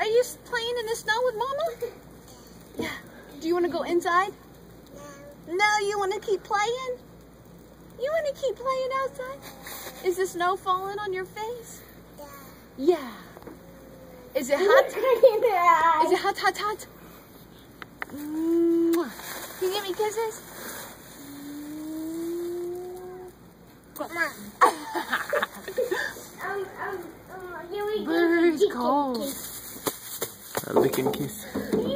Are you playing in the snow with Mama? Yeah. Do you want to go inside? No, you want to keep playing? You want to keep playing outside? Is the snow falling on your face? Yeah. Is it hot? Is it hot, hot, hot? Mwah. Can you give me kisses? Come on. Very cold. A licking kiss.